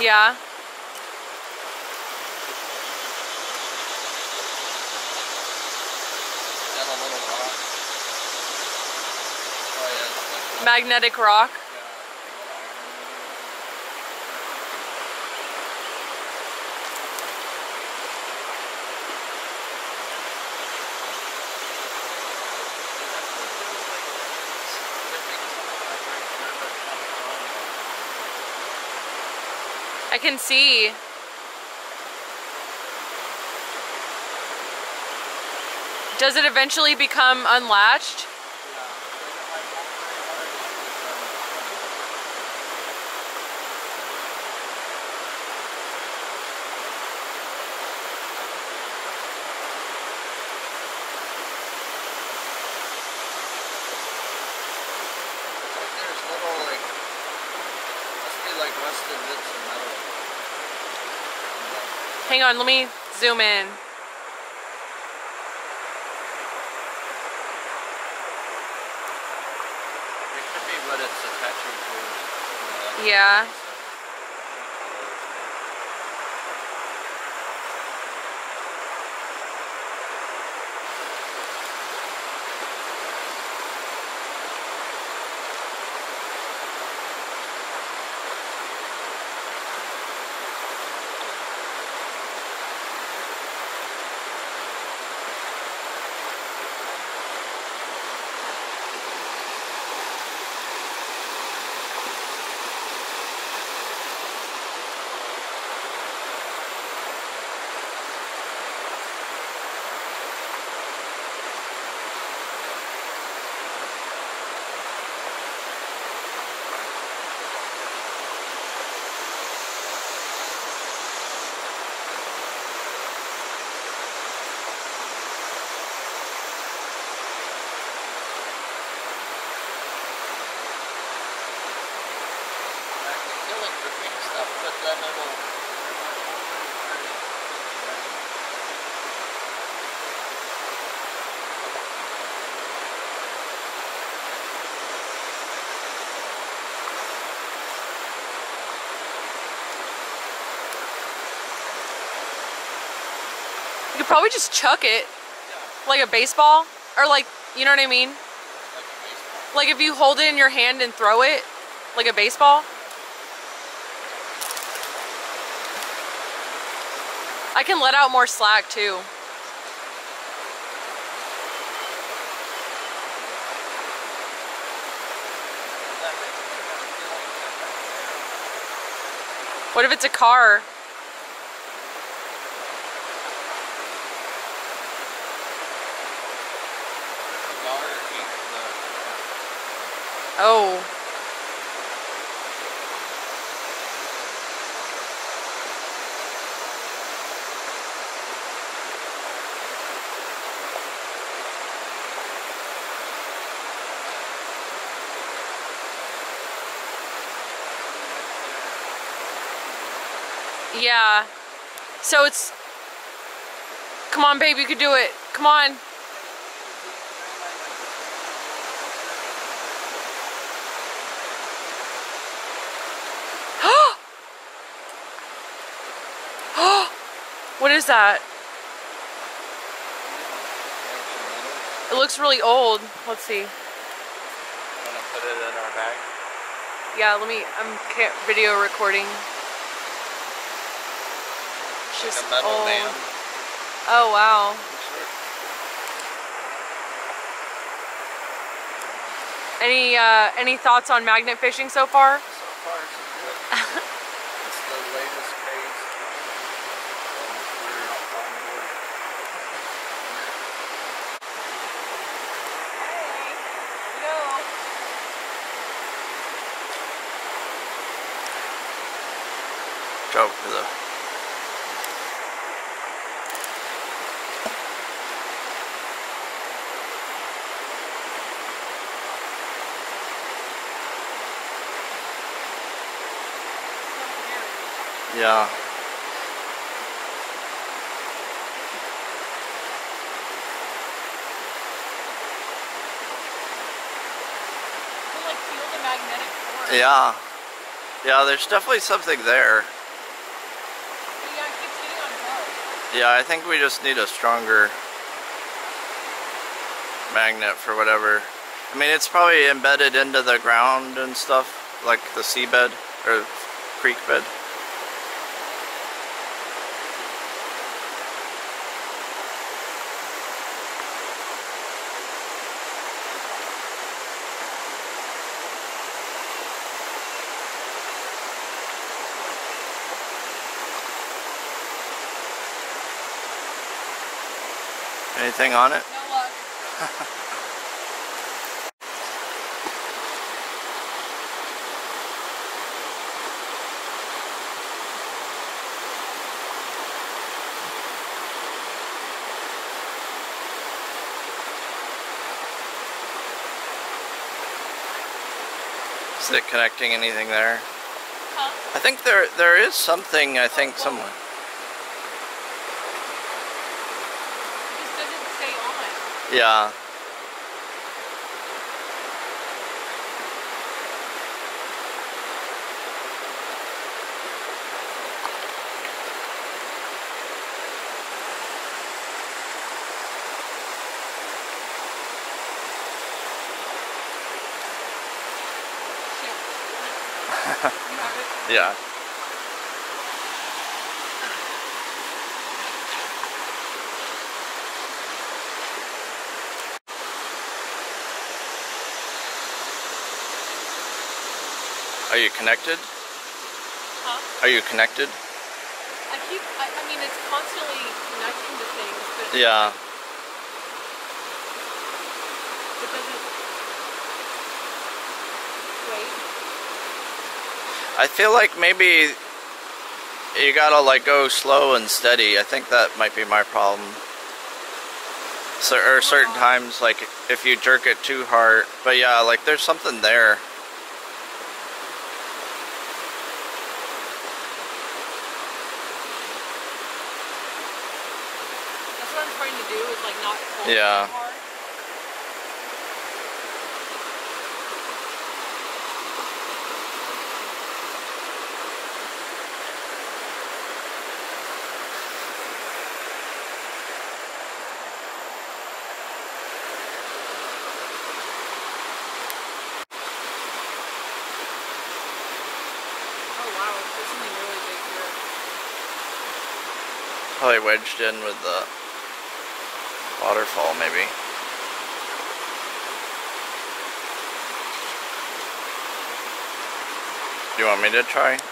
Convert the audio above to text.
Yeah. And a little rock. Oh, yeah, like Magnetic rock. I can see. Does it eventually become unlatched? There's little, like, must be like rusted bits of metal. Hang on, let me zoom in. It could be what it's attaching to. Yeah. You could probably just chuck it. Like a baseball. Or like, you know what I mean? Like if you hold it in your hand and throw it. Like a baseball. I can let out more slack too. What if it's a car? Oh. Yeah. So it's... Come on, babe, you can do it. Come on. What is that? It looks really old. Let's see. Want to put it in our bag? Yeah, let me... I'm video recording. It's just like a metal old. band. Oh, wow. Any thoughts on magnet fishing so far? So far, so good. It's the latest craze. Go for the... Yeah. Like feel the magnetic force. Yeah. Yeah, there's definitely something there. Yeah, I think we just need a stronger magnet for whatever. I mean, it's probably embedded into the ground and stuff, like the seabed or creek bed. Anything on it? No luck. Is it connecting anything there? Huh? I think there is something, I think, somewhere. It just doesn't stay on. Yeah. You have it? Yeah. Are you connected? Huh? Are you connected? I mean, it's constantly connecting to things, but Yeah. it doesn't. Wait. I feel like maybe you gotta like go slow and steady. I think that might be my problem. So, or certain times, like if you jerk it too hard. But yeah, like there's something there. That's what I'm trying to do, is like not pull Yeah. too hard. Oh wow, there's something really big here. Probably wedged in with the waterfall, maybe. Do you want me to try?